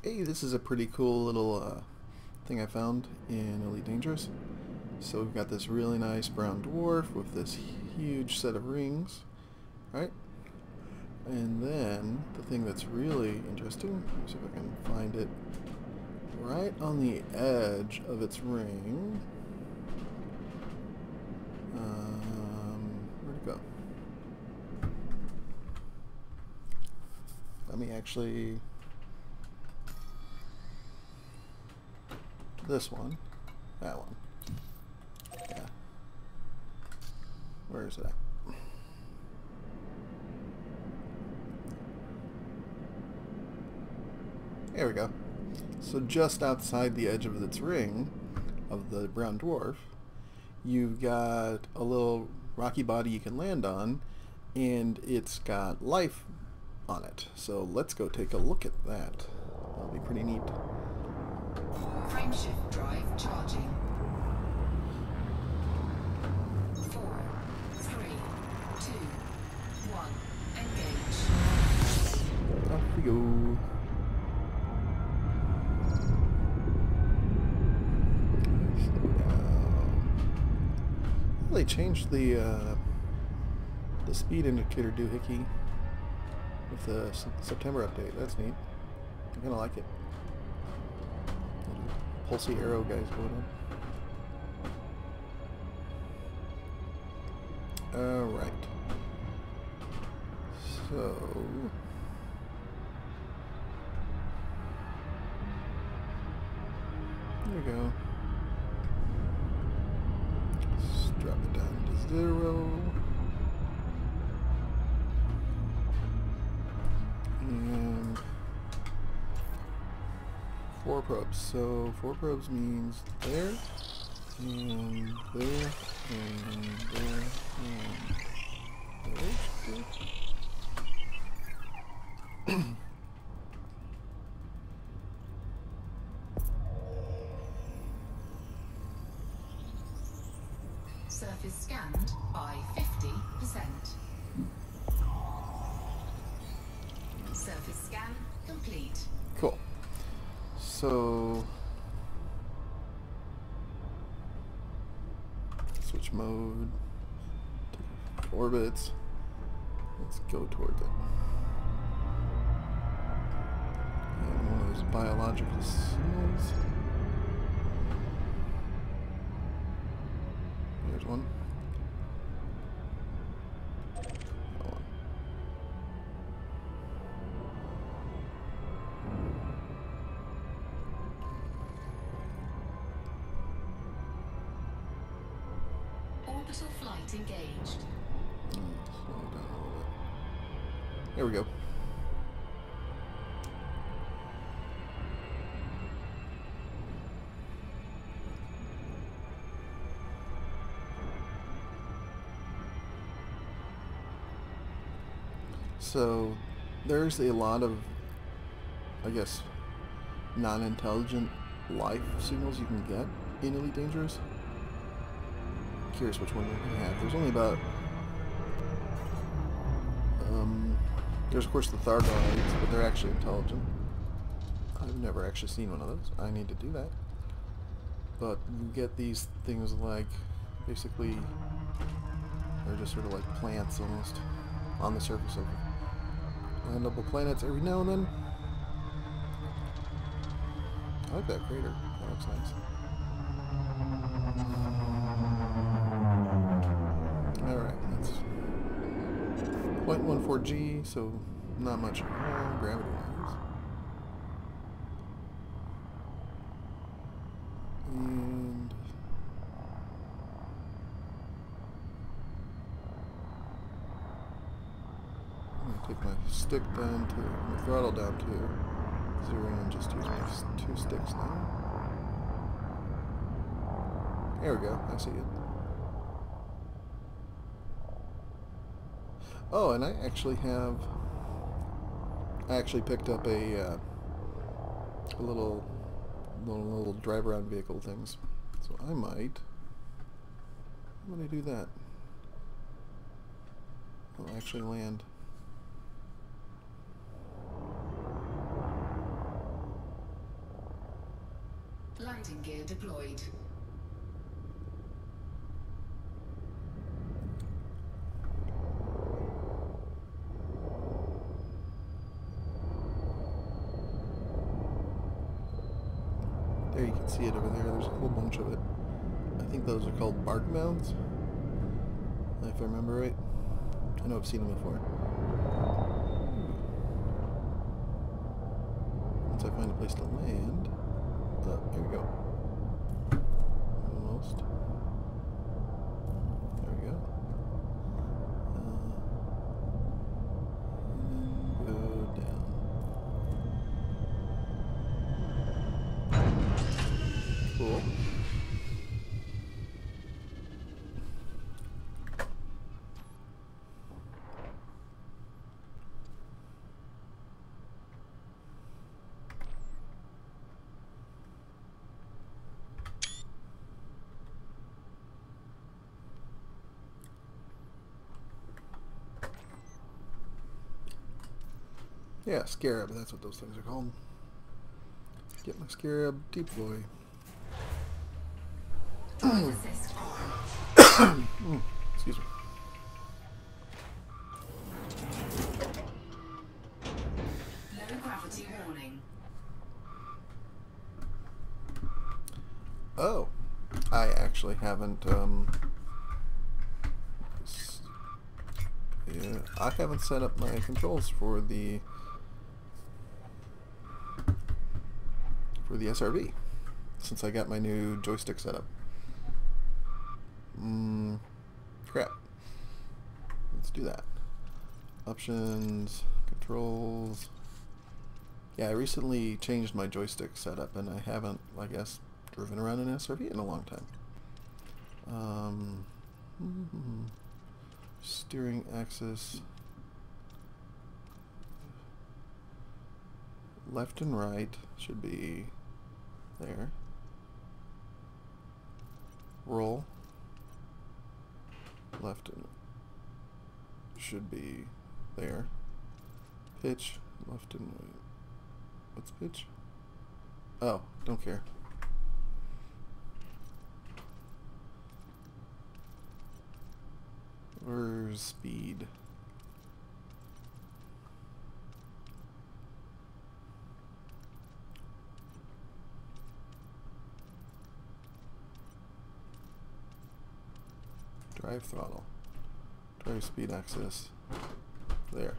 Hey, this is a pretty cool little thing I found in Elite Dangerous. So we've got this really nice brown dwarf with this huge set of rings, right? And then the thing that's really interesting, let me see if I can find it, right on the edge of its ring. Where'd it go? Let me actually... This one. That one. Yeah. Where is it at? There we go. So just outside the edge of its ring, of the brown dwarf, you've got a little rocky body you can land on, and it's got life on it. So let's go take a look at that. That'll be pretty neat. Frameshift drive charging. 4, 3, 2, 1. Engage. Off we go. They changed the speed indicator doohickey with the September update. That's neat. I'm gonna like it. Pulsy arrow guys going on. Alright. So there we go. Let's drop it down to 0. And 4 probes. So 4 probes means there, and there, and there, and there. Surface scanned by 50%. Surface scan complete. Cool. So switch mode to orbits. Let's go towards it. And one of those biological signals. There's one. That one. Orbital flight engaged. Slow it down a little bit. There we go. So there's a lot of, I guess, non-intelligent life signals you can get in Elite Dangerous. Curious which one we have. There's only about there's of course the Thargoids, but they're actually intelligent. I've never actually seen one of those. I need to do that. But you get these things like, basically, they're just sort of like plants almost on the surface of landable planets every now and then. I like that crater. That looks nice. Alright, that's 0.14 G, so not much gravity-wise. And I'm going to take my stick down to, my throttle down to 0 and just use my 2 sticks now. There we go, I see it. Oh, and I actually picked up a little drive-around vehicle things. So I might, when I do that, I'll actually land. flighting gear deployed. There, you can see it over there. There's a whole bunch of it. I think those are called bark mounds, if I remember right. I know I've seen them before. Once I find a place to land... Oh, here we go. Almost. There we go. And then go down. Cool. Yeah, scarab, that's what those things are called. Get my scarab, deploy. Excuse me. Low gravity warning. Oh, I actually haven't, yeah, I haven't set up my controls for the SRV since I got my new joystick set up. Crap. Let's do that. Options, controls. Yeah, I recently changed my joystick setup and I haven't, I guess, driven around an SRV in a long time. Steering axis. Left and right should be there. Roll. Left and should be there. Pitch. Left and right. What's pitch? Oh, don't care. Where's speed? Drive throttle. Drive speed axis. There.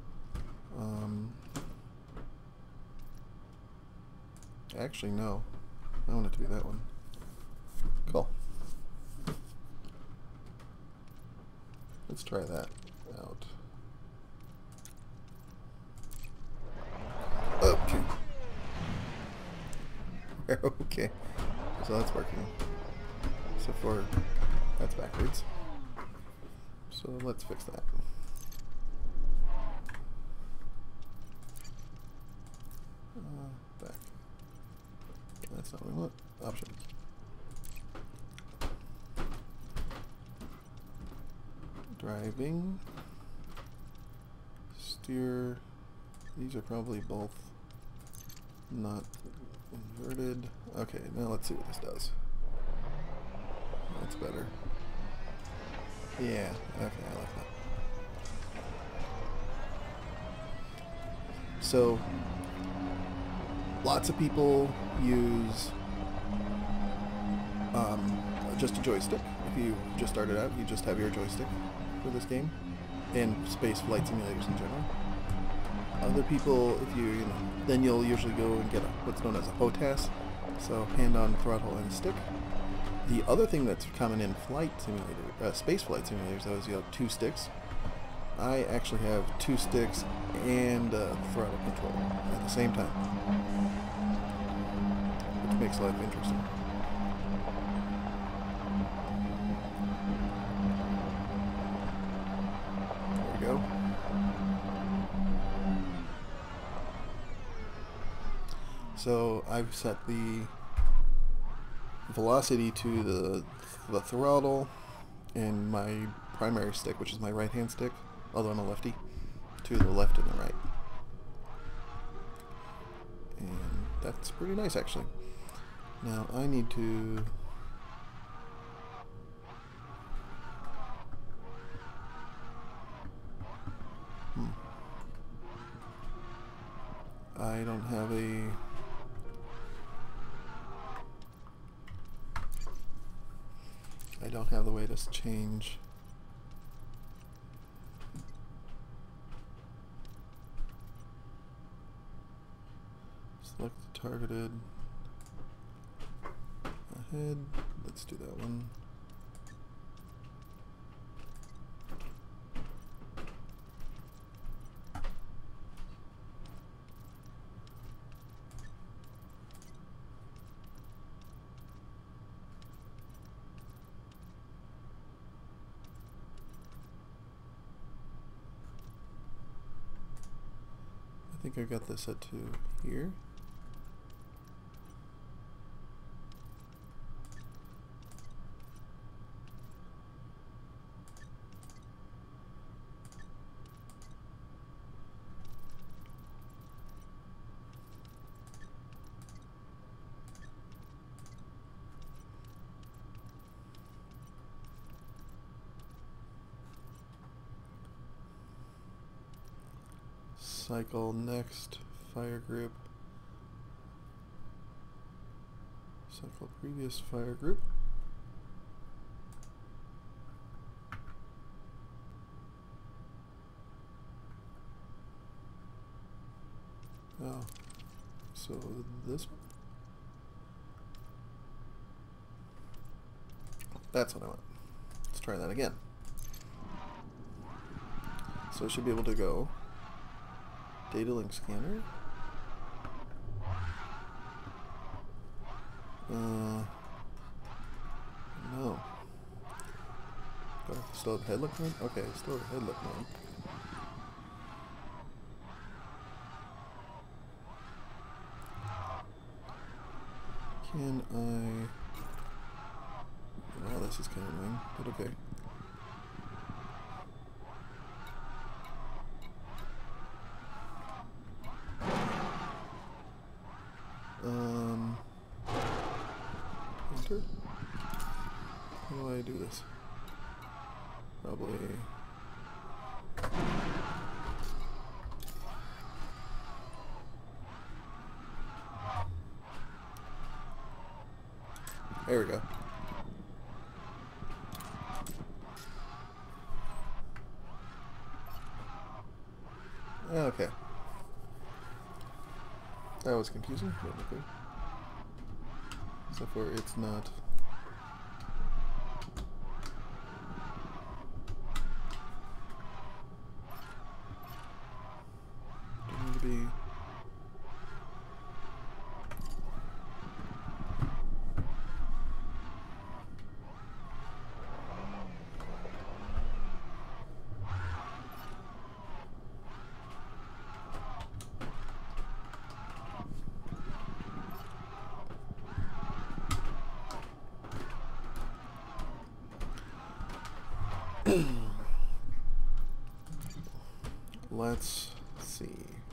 Actually, no. I want it to be that one. Cool. Let's try that out. Okay. Okay. So that's working. So for that's backwards. So let's fix that. Back. That's not what we want. Options. Driving. Steer. These are probably both not inverted. Okay, now let's see what this does. That's better. Yeah, okay, I like that. So, lots of people use just a joystick. If you just started out, you just have your joystick for this game, and space flight simulators in general. Other people, if you know, then you'll usually go and get what's known as a HOTAS, so hand-on throttle and stick. The other thing that's common in flight simulator, space flight simulators, though, is you have two sticks. I actually have two sticks and throttle control at the same time, which makes life interesting. There we go. So I've set the velocity to the throttle and my primary stick, which is my right hand stick, although I'm a lefty, to the left and the right. And that's pretty nice, actually. Now I need to I don't have the way to change. Select the targeted ahead. Let's do that one. I think I got this set to here. Cycle next fire group. Cycle previous fire group. Oh, so this one? That's what I want. Let's try that again. So I should be able to go data link scanner. No. Do I still have head look mode? Okay, still have head look mode. Can I... Wow, this is kind of annoying, but okay. Enter? How do I do this? Probably... There we go. Okay. That was confusing, but okay. Except for it's not. Don't need to be. Let's see.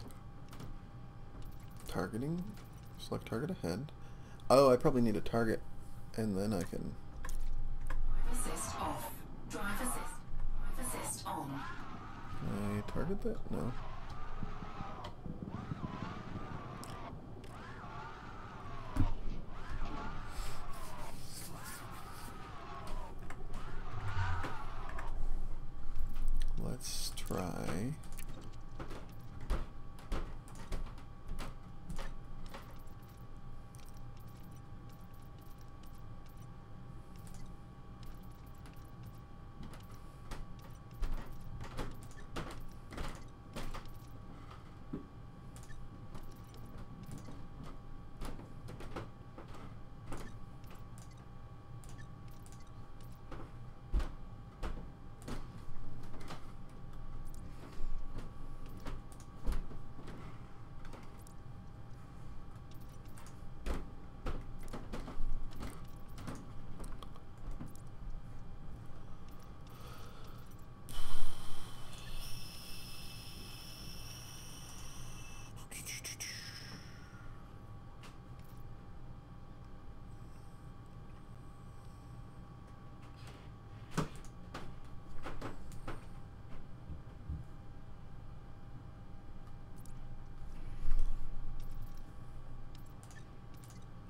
Targeting. Select target ahead. Oh, I probably need a target, and then I can. Drive assist off. Drive assist on. Can I target that? No. Let's try.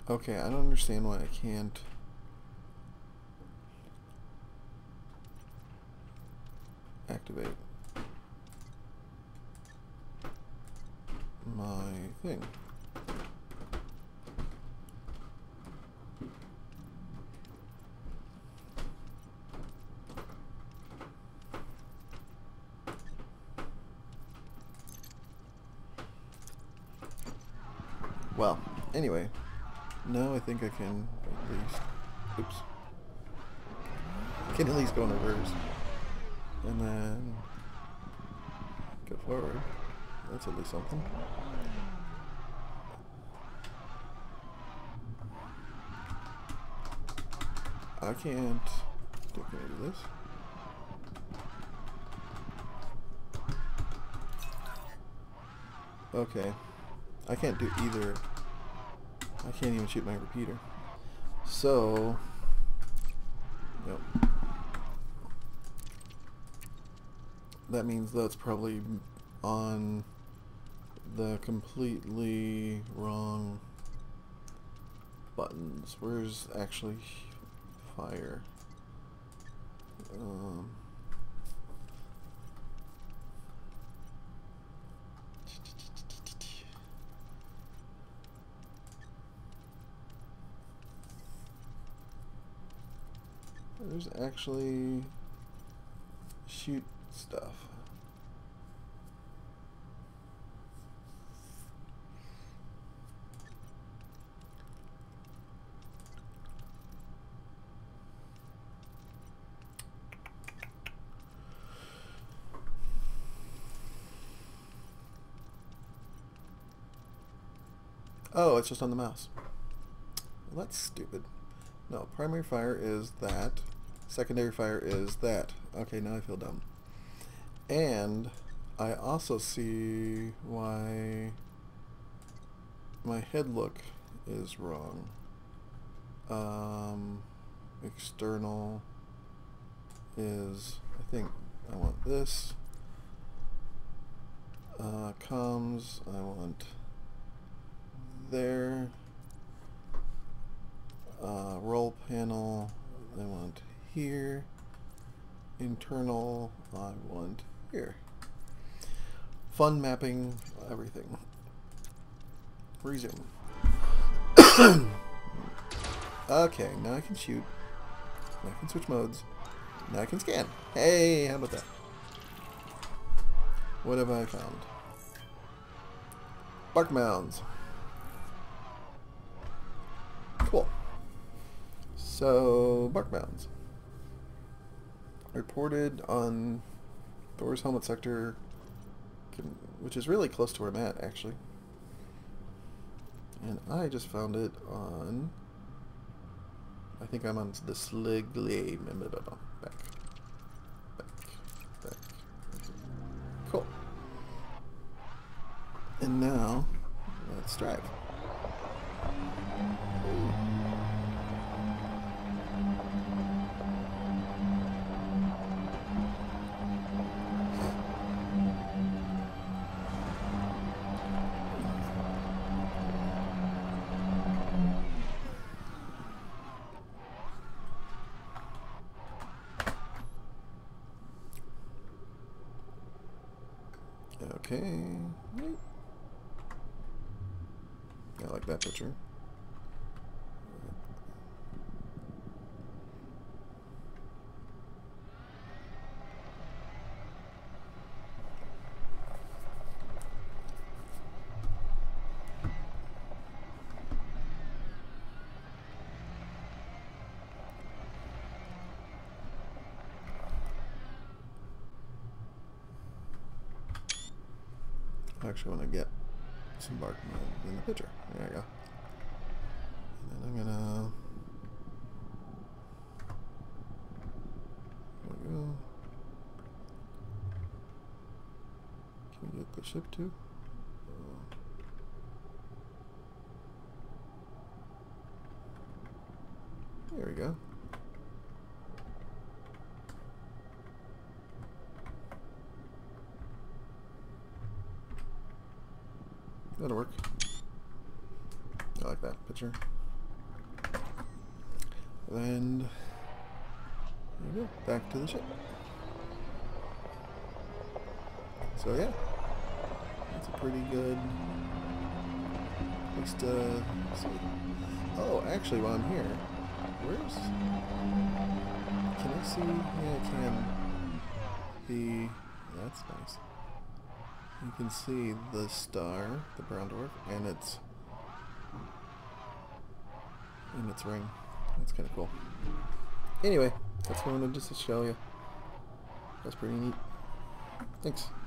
Okay, I don't understand why I can't activate my thing. Well, anyway, now I think I can at least, oops, I can at least go in reverse and then go forward. That's at least something. I can't, can I do this? Okay, I can't do either. I can't even shoot my repeater. So, yep. That means that's probably on the completely wrong buttons. Where's actually fire? There's actually shoot stuff. Oh, it's just on the mouse. Well, that's stupid. No, primary fire is that. Secondary fire is that. Okay, now I feel dumb. And I also see why my head look is wrong. External is, I think I want this. Comms, I want there. Roll panel, I want here. Internal, I want here. Fun mapping everything. Resume. Okay, now I can shoot. Now I can switch modes. Now I can scan. Hey, how about that? What have I found? Bark mounds. Cool. So, bark mounds. Reported on Thor's helmet sector, which is really close to where I'm at, actually. And I just found it on, I think I'm on the Slegeae MF-L. Back. Cool. And now, let's drive. Okay. I like that picture. I actually want to get some bark in the picture. There you go. And then I'm gonna. There we go. Can we get the ship too? There we go. That'll work. I like that picture. And there you go, back to the ship. So yeah, that's a pretty good place to see. Oh, actually, while I'm here, where's... Can I see? Yeah, I can. That's nice. You can see the star, the Brown Dwarf, and its ring. That's kind of cool. Anyway, that's what I wanted just to show you. That's pretty neat. Thanks.